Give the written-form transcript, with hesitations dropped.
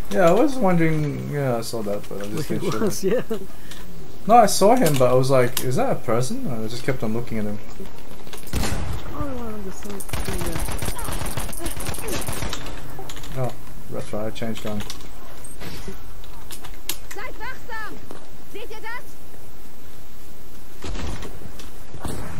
Yeah, I was wondering. Yeah, I saw that, but I just didn't shoot was, him. yeah. No, I saw him, but I was like, is that a person? And I just kept on looking at him. Oh, the same thing there. Oh, that's right, I changed gun. Seid wachsam! Seht ihr das?